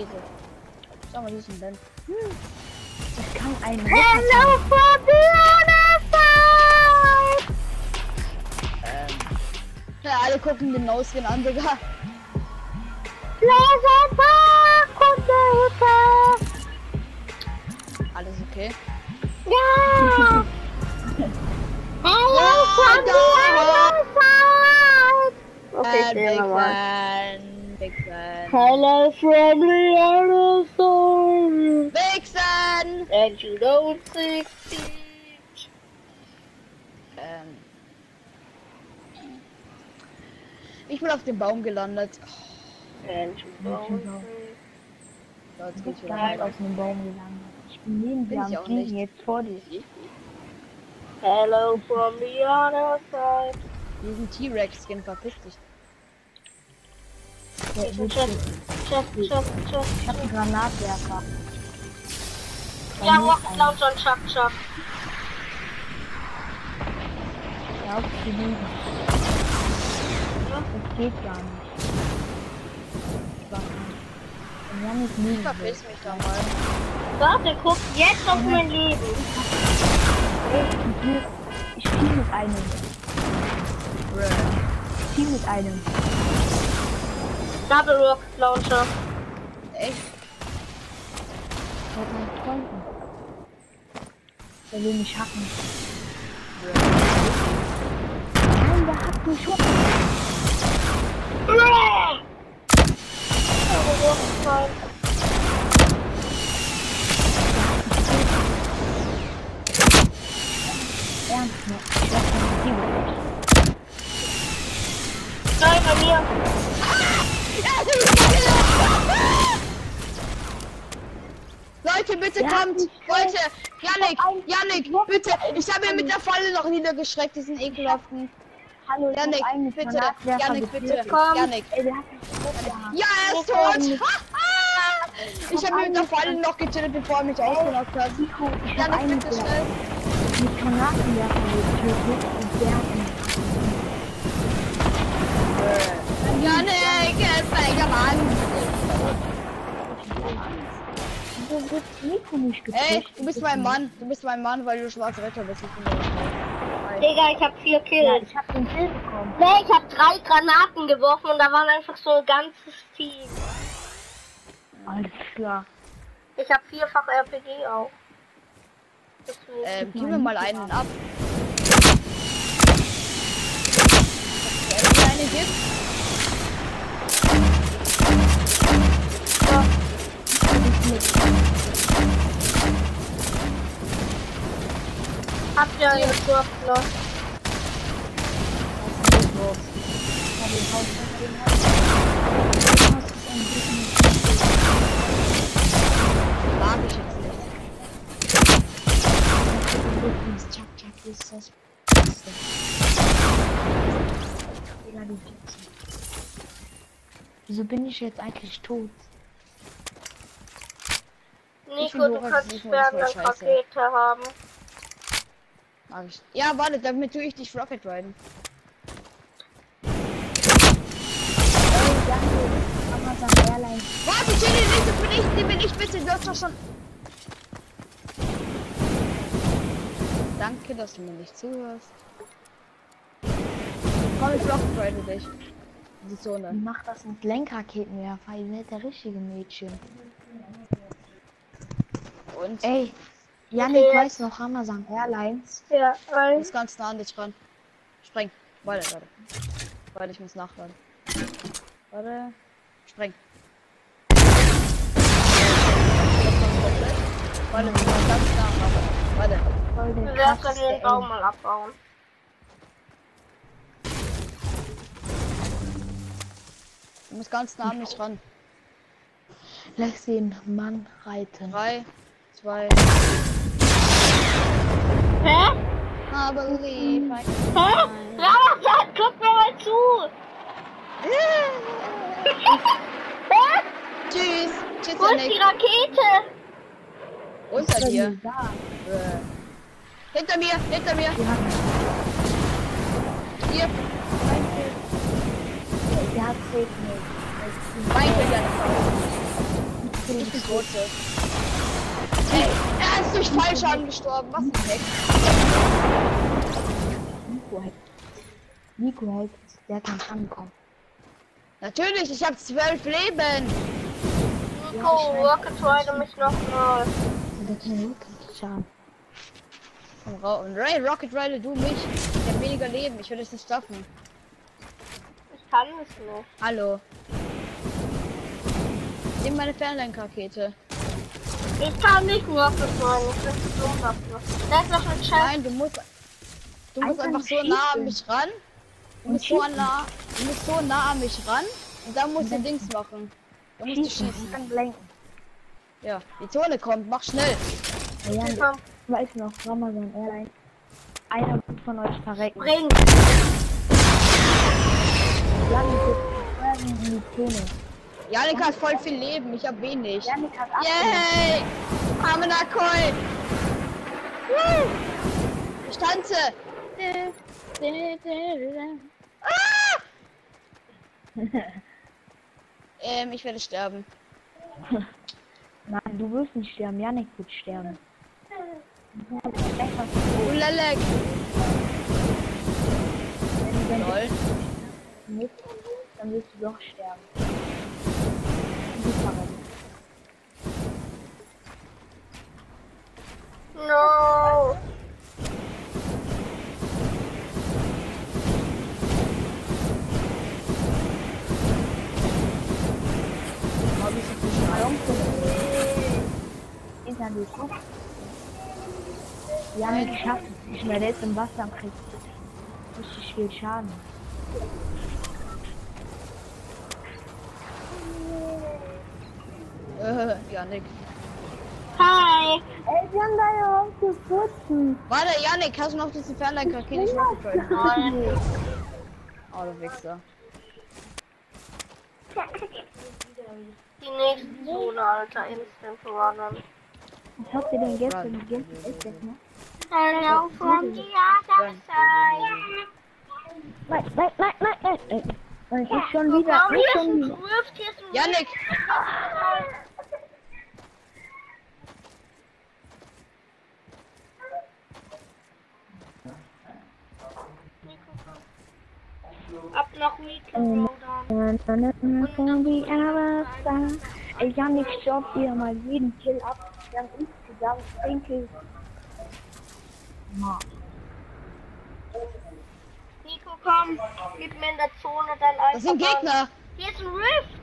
Rakete. Schau mal, wie ist denn denn? Das kann ein Hello from the other side! Ja, alle gucken den No-Skin an, Digga. Laser Computer! Alles okay? Ja! Hello from the other side! Okay, ich Big sehe mal. Fan. Big Fan. Hello from the other side! Big Fan! And you don't succeed! Ich bin auf dem Baum gelandet. And you don't succeed! So, jetzt Du geht's bist wieder gerade weiter. aus dem Baum gelandet. Ich bin neben Bin dir ich am auch Fliegen, nicht. jetzt vor dir. Hello from the other side! Diesen T-Rex-Skin verpiss dich. Der Check, wird check, check, check, check. Ich hab einen Granatwerfer. Ja, Rocket Launcher und Chuck, Chuck. Ja, auf die Liegen. Das geht gar nicht. Und Jan ist Ich neben verpiss mich da mal. Warte, guck jetzt auf mein Leben. Ich spiel mit einem. Bruh. Ich spiel mit einem. Double Rocket Launcher. Echt? Mit meinen Freunden. Der will mich hacken. Bruh. Nein, der hat mich schon. Double Rocket Launcher. Ernst, ne? Ich lass meine Liebe. Nein, bei mir. Leute, bitte Der hat kommt! mich Leute! Yannick, bitte! Ich habe ihn mit der Falle noch niedergeschreckt, diesen ekelhaften. Hallo, ich Yannick, hab einen bitte! Granatwerfer Yannick, bitte! getötet. Komm. Yannick! Ey, der hat mich tot gehabt. Ja, er ist tot! Ich habe ihn mit der Falle noch getötet, bevor er mich ausgenockt hat. Nico, ich hab Yannick, einen bitte schnell! mit Granatenwerfer getötet und der hat mich. Yannick, ist mega Mann! Wieso wird Nico nicht getötet? Ey, du bist mein Mann, weil du schwarzer Ritter bist. Ich bin der Mann. Digga, ich hab 4 Ja, Kills. ich hab den Kill bekommen. Nee, ich hab 3 Granaten geworfen und da waren einfach so ein ganzes Team. Alles klar. Ich hab 4-fach RPG auch. Deswegen. Gib mir mal einen ab. Eine gibt. Habt ihr jetzt noch? Mag ich jetzt nicht. Chuck, Chuck ist das. Wieso bin ich jetzt eigentlich tot? Nico, finde du Lorenz kannst nicht mal, das sperren, war eine scheiße. Rakete haben. Mag ich. Ja, warte, damit tue ich dich Rocket Riden. Amazon Airlines. Warte, Chili, nicht, die bin ich bitte, du hast doch schon. Danke, dass du mir nicht zuhörst. Komm, ich Rocket Ride dich. Die Zone. Mach das mit Lenkraketenwerfer, ihr seid der richtige Mädchen. Und? Ey, Yannick Okay. weiß noch Amazon Airlines. Ja, Ich muss ganz nah an dich ran. Spreng. Warte. Warte, ich muss nachladen. Warte. Spreng. Warte, ich muss ganz nah ran. Warte. Voll der wir werden krasseste den Baum Aim. mal abbauen. Du musst ganz nah an mich ran. Lass den Mann reiten. 3, 2. Hä? I believe I can Hä? Ramazan, guck mir mal zu! Hä? Tschüss. Tschüss, Wo ist die Yannick. Rakete? Wo ist er hier? Da. Hinter mir. Die hat, Hier. der hat safe nicht. Mein Kill, Yannick. Ich bin tot. Ey, er ist durch Fallschaden gestorben. Was ein Heck. Nico hält, der kann ankommen. Natürlich, ich habe 12 Leben. Nico, Rocket Rider mich noch mal. Der kann Nico schaden. Und Ray, Rocket Rider, du mich. Ich habe weniger Leben. Ich will es nicht schaffen. Ich kann es nicht. Hallo. Nimm meine Fernlenkrakete. Ich kann nicht Rocket Rider. Ich bin zu dumm dafür. Da ist noch ein Chef. Nein, du musst einfach so nah an mich ran. Du musst so nah an mich ran. Und dann musst du Dings machen. Da musst du schießen. Dann blenken. Ja, die Zone kommt. Mach schnell. Ja, ich weiß noch, Ramazan Airline. Einer wird von euch verrecken. Bring. Janik wird in die Zone. Janik hat voll viel Leben. Ich hab wenig. Janik hat abgenommen. Yay! Amenakoi! Ich tanze! Ah! Ich werde sterben. Nein, du wirst nicht sterben. Janik wird sterben. Ulalek! Lol. Dann wirst du doch sterben. No. Janik schafft es nicht mehr, der ist im Wasser und kriegt richtig viel Schaden. Janik. Hi. Ey, wir haben da ja auch gefunden. Warte, Janik, hast du noch diese Fernlenkrakete nicht aufgefallen? Nein. Oh, du Wichser. Die nächste Zone, Alter. Instant Runnern. Was habt ihr denn gestern gegessen? Ist das noch? Hello from the other side. Nein. Ist schon wieder. Komm, Ist hier ist schon ein wieder. Rift, hier ist ein Janik! Ab nach Weekend Von die other side. Ey, Janik, stoppt ihr mal jeden Kill ab. Wir haben insgesamt 10 Kills. Nico, komm, gib mir in der Zone dann einfach. Das sind Gegner! Hier ist ein Rift.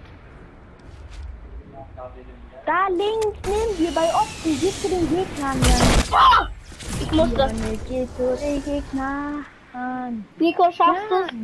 Da links neben dir bei Opten, gib zu den Gegnern, Janik. Oh, ich muss das. Janik, geh zu den Gegnern. Nico, schaffst du es?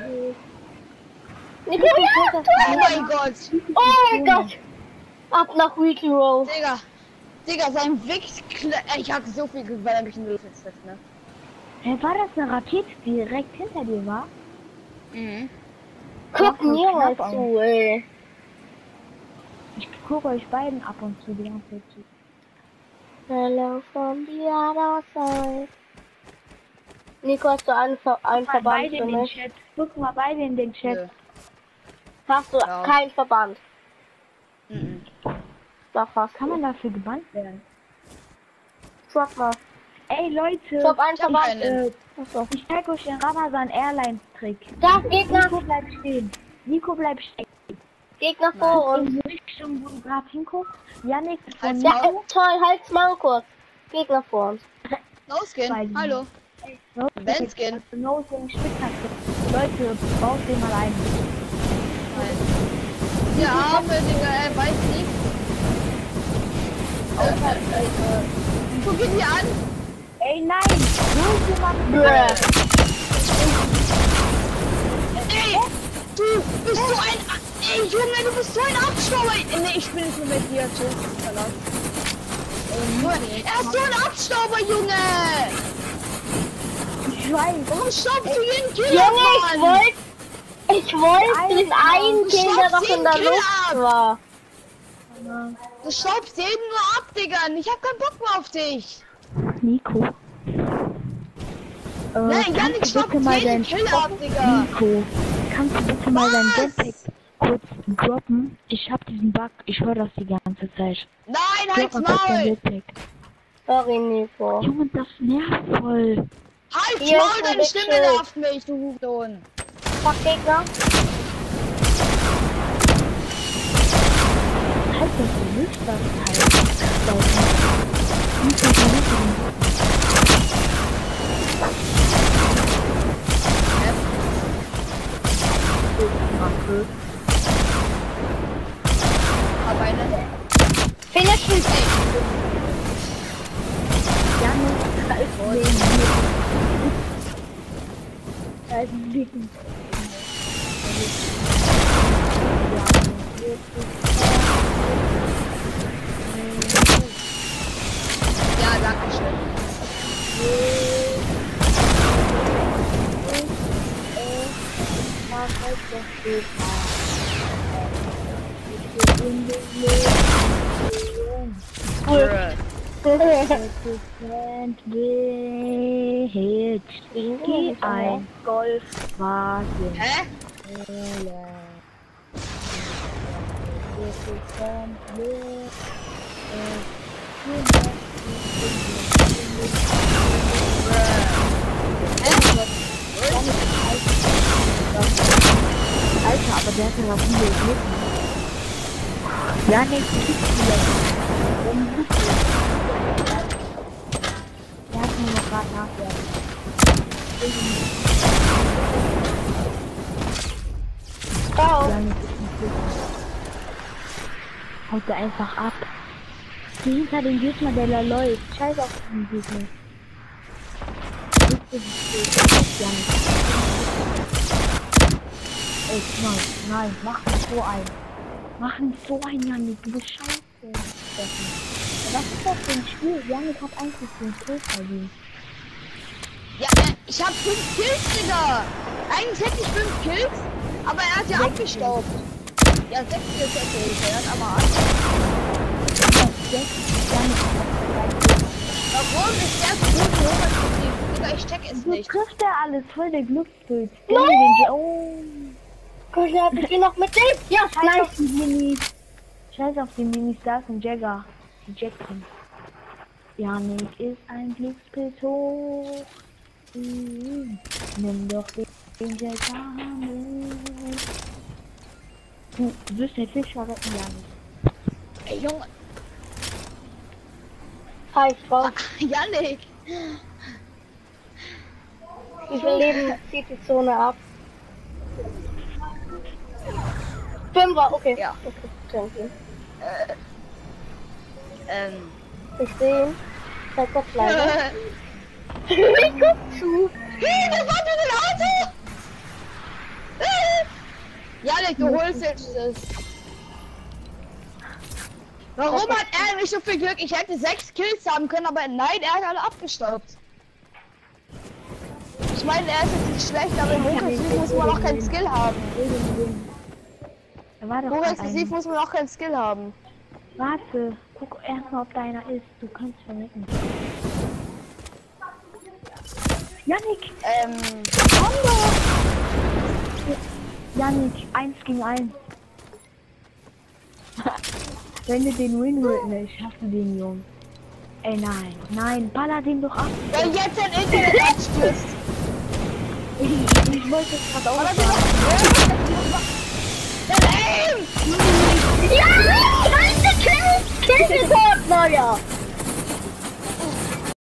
Nico, ja, Oh tu mein Gott! Oh mein Gott. Ab nach Weekly Row. Digga, sein Wichs... Ich hatte so viel Glück, weil er mich in die Luft trifft, ne? Hey, war das eine Rakete, die direkt hinter dir war? Mhm. Guck mir mal knapp zu, ey. Ich gucke euch beiden ab und zu die ganze Zeit zu. Hello from the other side. Nico, hast du einen Verband Beide für in den mich? Chat. Guck mal beide in den Chat. Nö. Hast du Ja. keinen Verband? Mhm. Doch, hast Kann du. man dafür gebannt werden? Drop mal. Ey Leute, Drop einen Ich hab Verband. keinen. Achso. ich zeig euch den Ramazan Airlines Trick. Da, Gegner. Nico bleibt stehen. Nico bleibt stehen. Gegner vor uns. In die Richtung, wo du gerade hinguckst. Janik von Als Ja, Maul. toll, halt's mal kurz. Gegner vor uns. No-Skin, hallo. Benskin. No Skin Spitzhacke. Leute, baut den mal ein. Der arme Digga, er weiß nicht. Guck ihn dir an. Ey nein! Hol jemand. Ey, du bist so ein... Ey, Junge, du bist so ein Abstauber. Nee, ich bin nicht mehr mit dir. Tschüss, verlass. Er ist so ein Abstauber, Junge. Ich weiß. Warum stoppst du jeden Killer, Junge, Mann? ich wollte den einen Kill, der noch in der Luft war. Du staubst jeden nur ab, Digga. Ich hab keinen Bock mehr auf dich. Nico. Nein, Janik staubt jeden Kill ab, Digga. Nico, kannst du bitte mal dein Jetpack kurz Droppen. Ich hab diesen Bug. Ich höre das die ganze Zeit. Nein, halt's Drop einfach Maul! den Jetpack. Sorry, Nico. Junge, das nervt voll. Halt's Hier Maul, ist ein deine Big Stimme Schild. nervt mich, du Huton. Fuck, Gegner. Halt das so nicht, das Aber eine. Finish mich. da ist da ist ein Liegen. Ja, danke schön. Wie ein Golfwagen. Hä? Alter, aber der hat ja was viele Glücken. Ja, nicht der hat nur noch gerade nachwerfen. Ciao. Ja, nicht ist nicht gut. Haut er einfach ab. Geh hinter den Gegner, der da läuft. Scheiß auf den Gegner. Ey, nein, mach nicht so ein. Mach nicht so ein, Janik, du bist scheiße. Was ist das für ein Spiel? Janik hat eigentlich den Kill verdient. Ja, ich hab 5 Kills, Digga. Eigentlich hätte ich 5 Kills, aber er hat ja abgestaubt. Ja, 6 Kills hätte ich. Er hat aber Warum ist der so gut hochgetrieben? Digga, ich check es So nicht. trifft er alles, voll der Glücksbild. Nein! Oh. Gott, hab ich hier noch mit dem? Ja, Scheiß nice. auf die Minis. Scheiß auf die Minis, da ist ein Jagger. Die Jackson. Janik ist ein Glückspilz hoch. Nimm doch den Jagger mit. Du wirst den Fischer retten, Janik. Ey, Junge. Hi, Frau. Janik. Wie viel Leben zieht die Zone ab? 5er, okay. Ja. Okay, danke. Ich sehe ihn. Sei Gott leider. Ich guck zu. Das war für ein Auto! Janik, du holst jetzt das. Warum hat er nicht so viel Glück? Ich hätte 6 Kills haben können, aber nein, er hat alle abgestaubt. Ich meine, er ist jetzt nicht schlecht, aber im Hochexklusiv muss man auch keinen Skill haben. Da war doch Hochexklusiv muss man auch keinen Skill haben. Warte, guck erstmal, ob deiner ist. Du kannst vernicken. Janik! Komm doch! Janik, 1 gegen 1. Wenn du den Win nicht, hast du den Jungen. Ey, nein, nein, baller den doch ab. Wenn jetzt dein Internet abstürzt. Ich wollte es gerade auch Aber sagen.